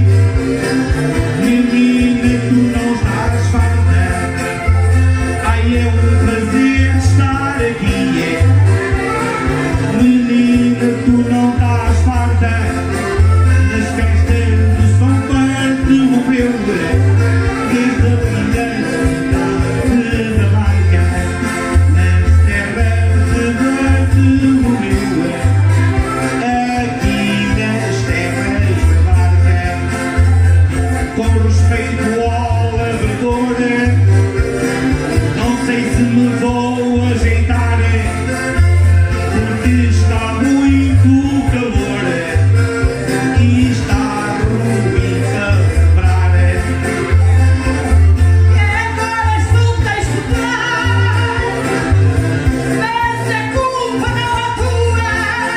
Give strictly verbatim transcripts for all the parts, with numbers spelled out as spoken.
menina, tu não estás farta. Ai, é um prazer estar aqui, é. Menina, tu não estás farta. Nas festas de São Pedro morreu, desde a brilhante da marca. Nas terras de Verde morreu, aqui nas terras de marca. Com respeito ao lavrador, não sei se me vou ajeitar, porque está muito calor e está ruim quebrar. E agora tu tens que dar, mas a culpa não é tua.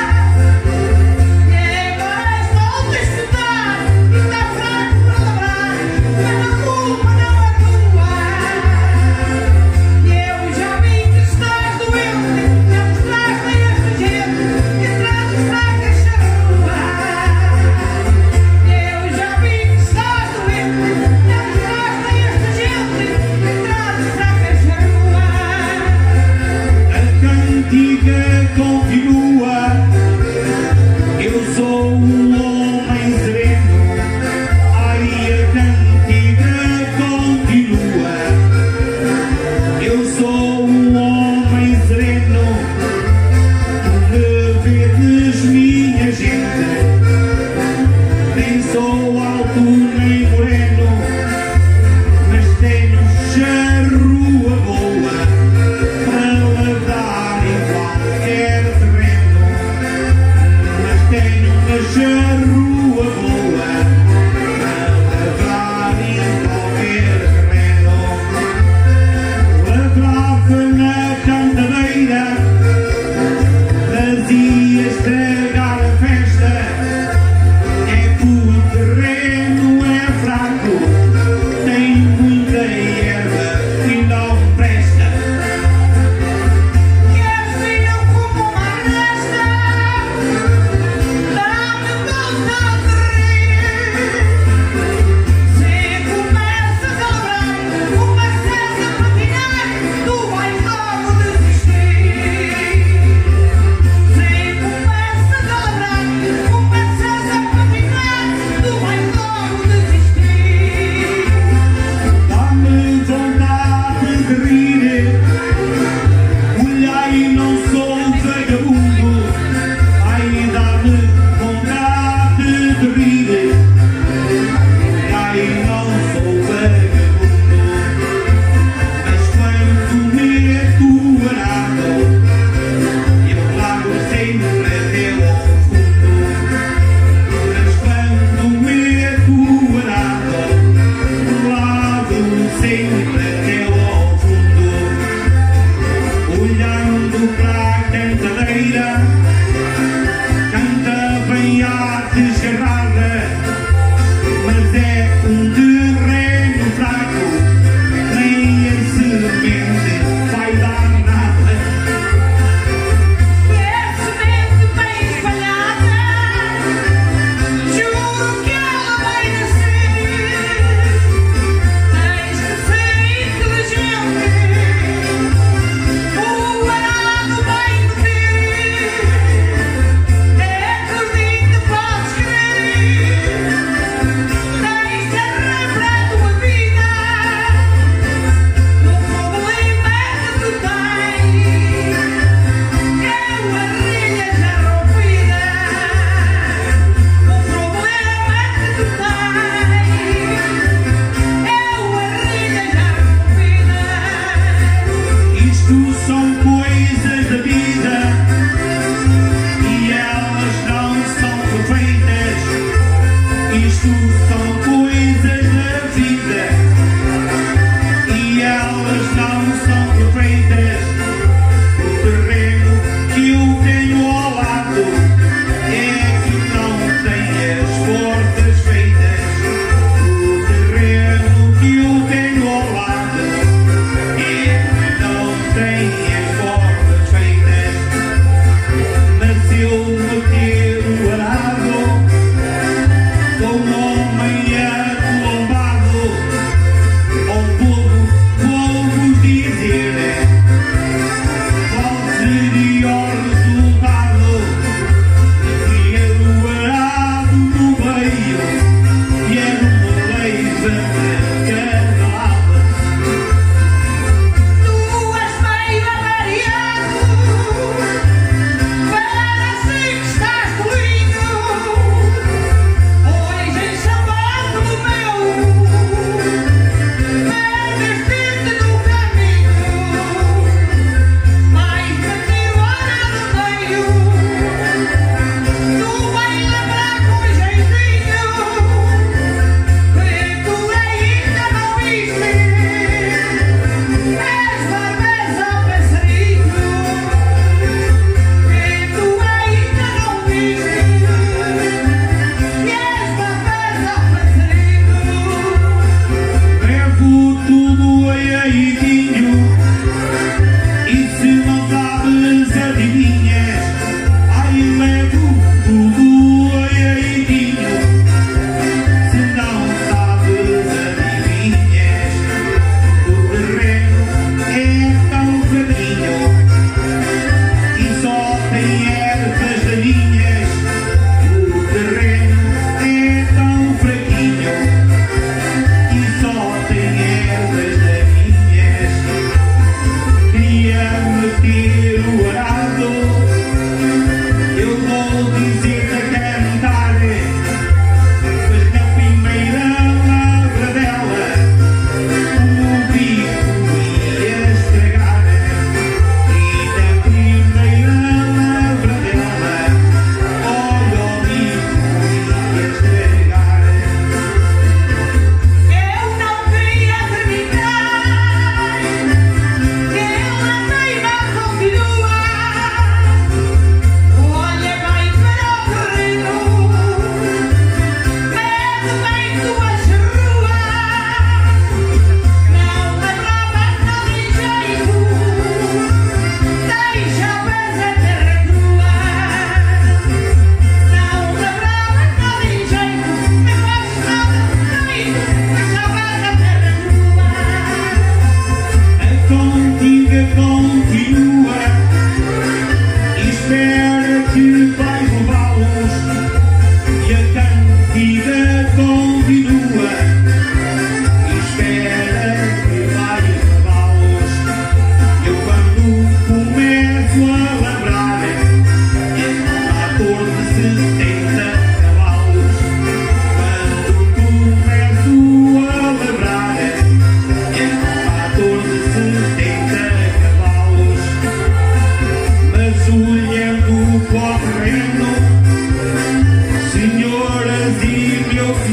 E agora tu tens que dar, e está fraco para dobrar, mas a culpa não é tua. E eu já vi que estás doente, já mostraste a esta gente que traz os fracas na rua. Eu já vi que estás doente, já mostraste a esta gente que traz os fracas na rua. A cantiga continua. Eu sou um homem sereno. Ai, a cantiga continua. Eu sou um homem sereno. Tu me vedes, minha gente. Nem sou alto nem moreno, mas tenho charrua boa para lavrar em qualquer terreno. Mas tenho uma charrua boa para lavrar em qualquer terreno. Lavrava na cantadeira, fazia estragar a festa. É que o terreno é fraco, tem muita erva e não presta. Queres vinho como uma resta? Dá-me vontade de rir. Se começas a lavrar, começas a patinar, tu vais logo desistir. Se começas a lavrar, começas a patinar, tu vais logo desistir. Dá-me vontade de rir. Olhai, não sou vagabundo. Ai, dá-me vontade de rir. Ai, não sou vagabundo. Mas quando meto arado, eu largo sempre até ao fundo. Mas quando meto arado, largo sempre até ao fundo. Olhando para a cantadeira, canta bem a desgarrada, mas é um terreno fraco, nem em semente vai dar nada. Quer semente bem espalhada, juro que ela vai nascer. Tens que ser inteligente, o arado vai meter. Acredita, podes crer. Tens terra para a tua vida. O problema que tu tens é uma rilha já rompida. O problema que tu tens é uma rilha já rompida. Isto são coisas da vida e elas não são perfeitas. Isto são coisas da vida e elas não são perfeitas. O terreno que eu tenho ao lado é que não tem as portas feitas. O terreno que eu tenho ao lado é que não tem as portas feitas. Mas se eu meter o arado, sou um homem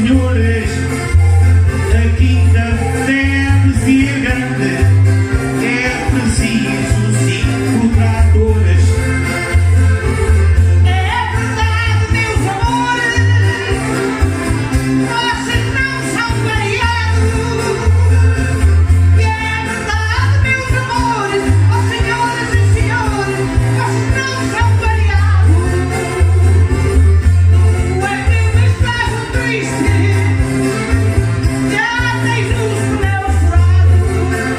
senhores, a quinta deve ser grande, é preciso cinco tratores. É verdade, meus amores, vocês não são variados. E é verdade, meus amores, ó senhoras e senhores, vocês não são variados. Tu é que me estás um triste, já tens os pneus furados.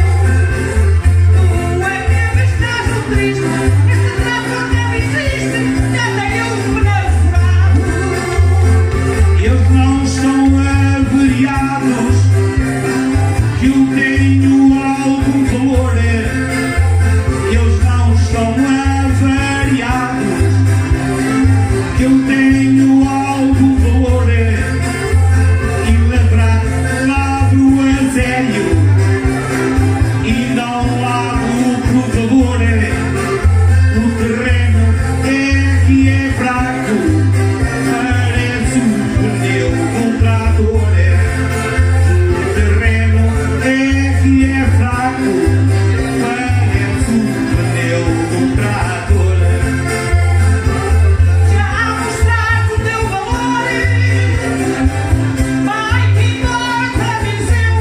Tu é que me estás um triste, este trator não existe, já tem os pneus furados. Eles não estão avariados, que eu tenho algum valor. Eles não estão avariados, que eu tenho algum valor. E ladrar, ladro a sério, e não ladro por favor. O terreno é que é fraco, parece um pneu de um trator. O terreno é que é fraco, parece um pneu de um trator. Já mostraste o teu valor, vai-te embora para Viseu.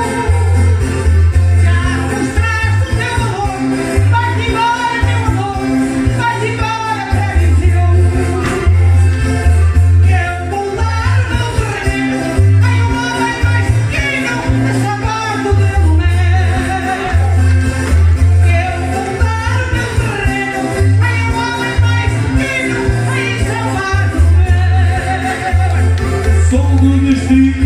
Já mostraste o teu valor, vai-te embora, meu amor, vai-te embora para Viseu. Eu vou dar o meu terreno a um homem mais pequeno nessa parte do Lomé. Eu vou dar o meu terreno a um homem mais pequeno nessa parte do Lomé. Sou do distrito